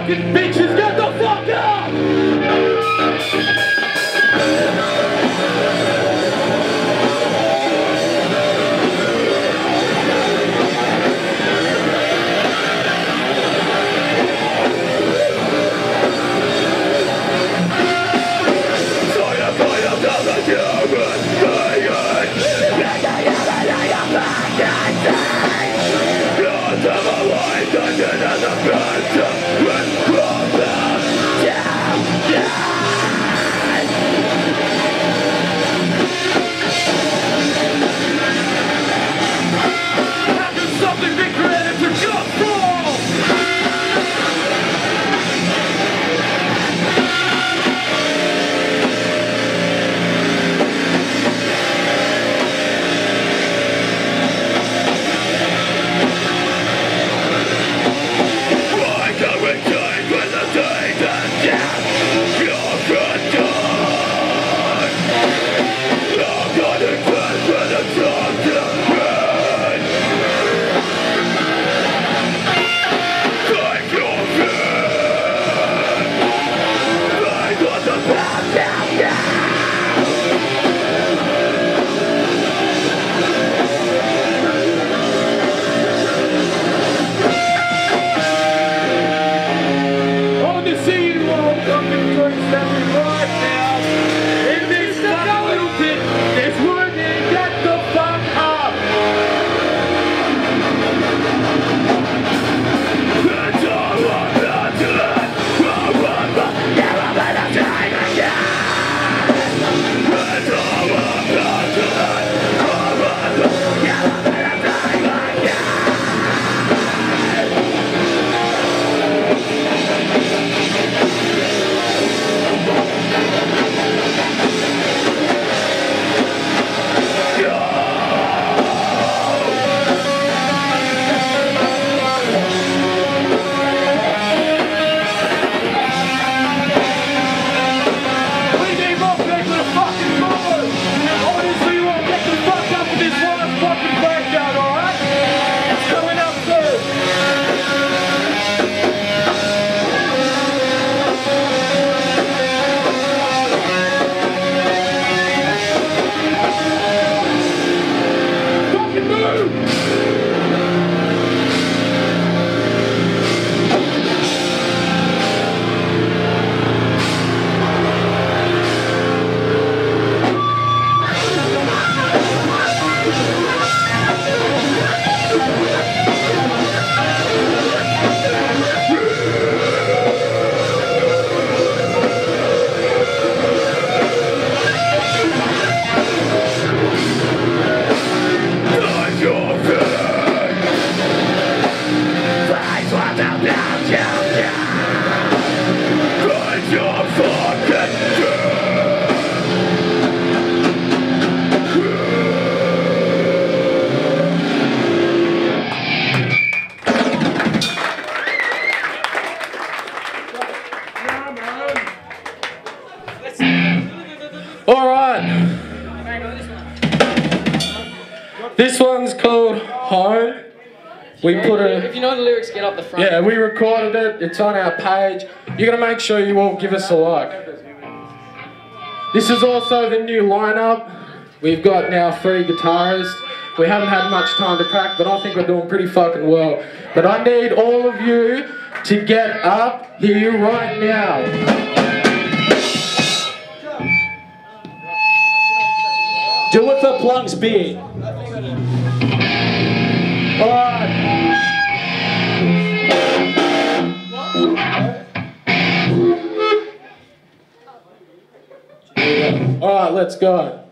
fucking bitches, get the fuck up! This one's called Home. We put a... If you know the lyrics, get up the front. Yeah, we recorded it. It's on our page. You're going to make sure you all give us a like. This is also the new lineup. We've got now 3 guitarists. We haven't had much time to practice, but I think we're doing pretty fucking well. But I need all of you to get up here right now. Do it for Plunk's beer. Alright. Alright, let's go.